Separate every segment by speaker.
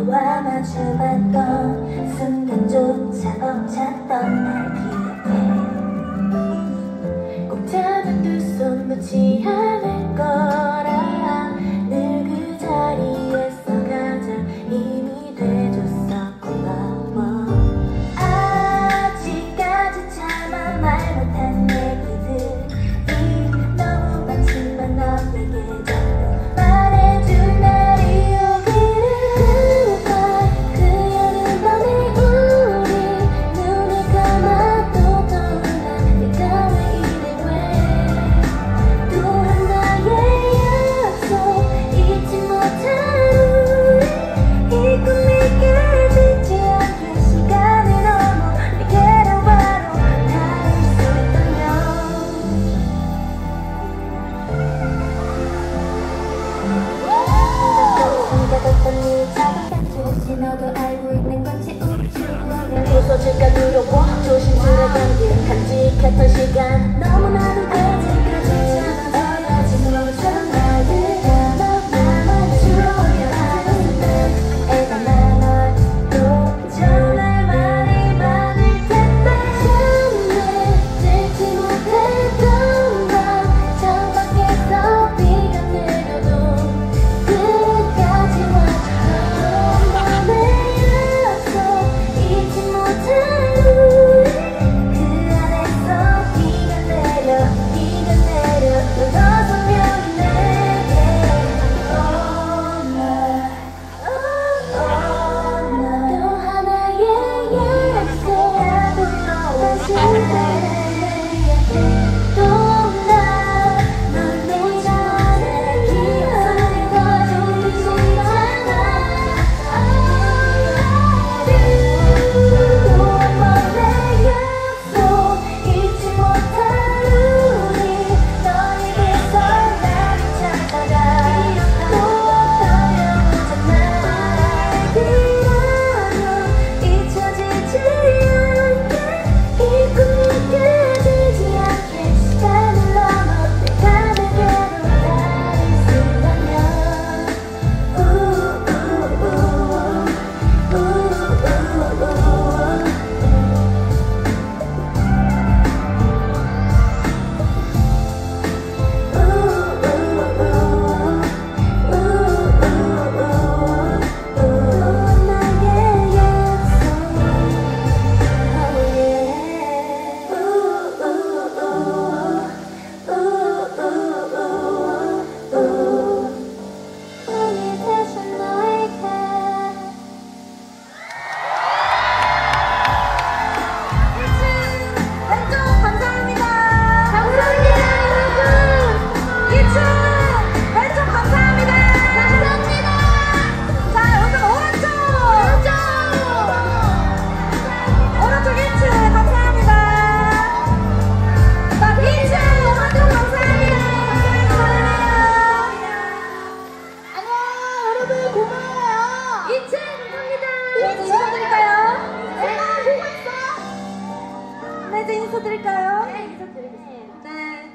Speaker 1: 너와 마주봤던 순간조차 벅찼던 날 기억해. 꼭 잡은 두 손 놓지 않을 거라. 늘 그 자리에서 가장 힘이 돼줬어. 고마워. 아직까지 참아 말 못한 얘기들이 너무 많지만 너에게 전부 말해줄 날이 오기를. 그 여름 밤에 우리 눈을 감아도 떠올라. 내가 왜 이래 왜 또 하나의 약속 잊지 못한 우리 이 꿈이 깨지지 않게 시간이 너무 내게로 바로 닿을 수 있다면. 생각했던 이 작은 단추 혹시 너도 알고 있는 건지 우쭈 부서질까 두려워 조심스레 감긴 간직했던 시간 너무나도 아직까지 참아줘야지. 너처럼 나를 나만 주어야 하는 때 애가 나도 전할 말이 많을 텐데 처음에 듣지 못했던 말 창밖에서 비가 내려도 끝까지 와줬던 너의 약속 잊지 못한 우리 그 안에서 비가 내려 너도 분명히 내게 또 하나의 약속 다시 널 놓지 않을 기억이 더 좋잖아. 또 한 번의 약속 잊지 못한 우리 너에게서 나를 찾아가 또 떠나오자 말이라면 잊혀지지 않게 이 꿈이 깨지지 않게 시간을 넘어 내가 내게로 닿을 수 있다면. 이제 인사드릴까요? 네, 인사드리겠습니다. 네.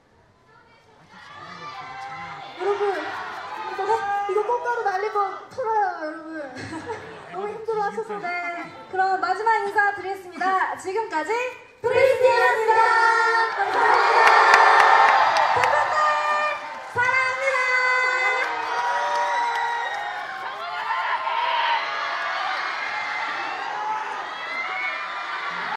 Speaker 1: 여러분, 이거 꽃가루 날리고 털어요, 여러분. 너무 힘들어 하셔서. 네. 그럼 마지막 인사 드리겠습니다. 지금까지 프리스티였습니다. 감사합니다.